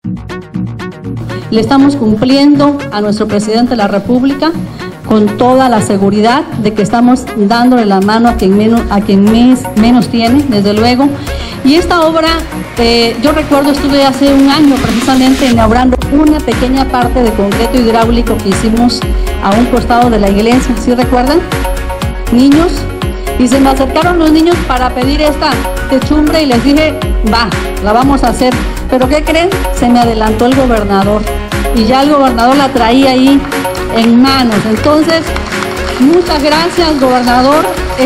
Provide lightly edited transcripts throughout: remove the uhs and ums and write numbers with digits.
Le estamos cumpliendo a nuestro presidente de la República con toda la seguridad de que estamos dándole la mano a quien menos tiene, desde luego. Y esta obra, yo recuerdo, estuve hace un año precisamente inaugurando una pequeña parte de concreto hidráulico que hicimos a un costado de la iglesia, ¿sí recuerdan? Niños, y se me acercaron los niños para pedir esta techumbre y les dije, va, la vamos a hacer. Pero ¿qué creen? Se me adelantó el gobernador y ya el gobernador la traía ahí en manos. Entonces, muchas gracias, gobernador.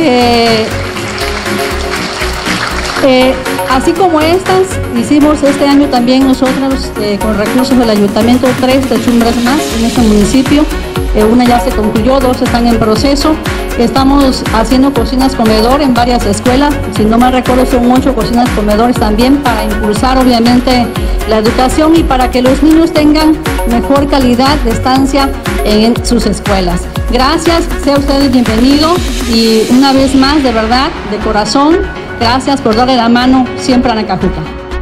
Así como estas, hicimos este año también nosotros con recursos del ayuntamiento 3 techumbres más en este municipio. Una ya se concluyó, 2 están en proceso. Estamos haciendo cocinas comedor en varias escuelas, si no me recuerdo son 8 cocinas comedores también para impulsar obviamente la educación y para que los niños tengan mejor calidad de estancia en sus escuelas. Gracias, sea usted bienvenido y una vez más, de verdad, de corazón, gracias por darle la mano siempre a Nacajuca.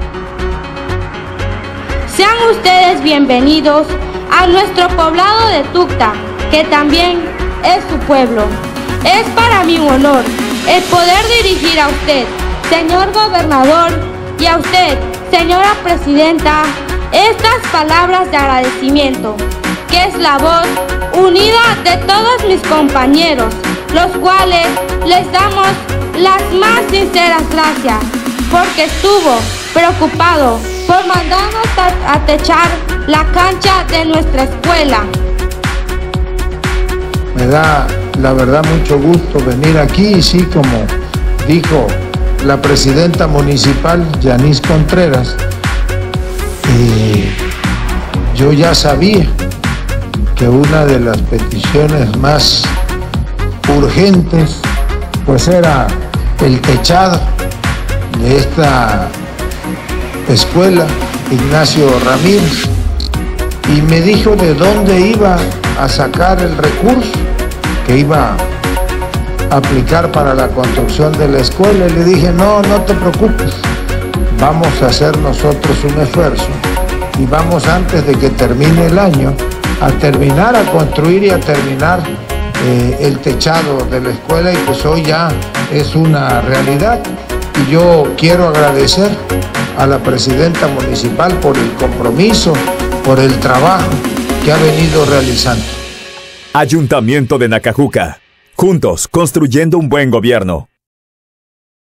Sean ustedes bienvenidos a nuestro poblado de Tucta, que también es su pueblo. Es para mí un honor el poder dirigir a usted, señor gobernador, y a usted, señora presidenta, estas palabras de agradecimiento, que es la voz unida de todos mis compañeros, los cuales les damos las más sinceras gracias, porque estuvo preocupado por mandarnos a techar la cancha de nuestra escuela. Me da, la verdad, mucho gusto venir aquí y sí, como dijo la presidenta municipal, Yanis Contreras, yo ya sabía que una de las peticiones más urgentes pues era el techado de esta escuela Ignacio Ramírez, y me dijo de dónde iba a sacar el recurso que iba a aplicar para la construcción de la escuela. Y le dije, no te preocupes, vamos a hacer nosotros un esfuerzo y vamos, antes de que termine el año, a terminar a construir y a terminar el techado de la escuela, y pues hoy ya es una realidad. Y yo quiero agradecer a la presidenta municipal por el compromiso, por el trabajo que ha venido realizando. Ayuntamiento de Nacajuca. Juntos construyendo un buen gobierno.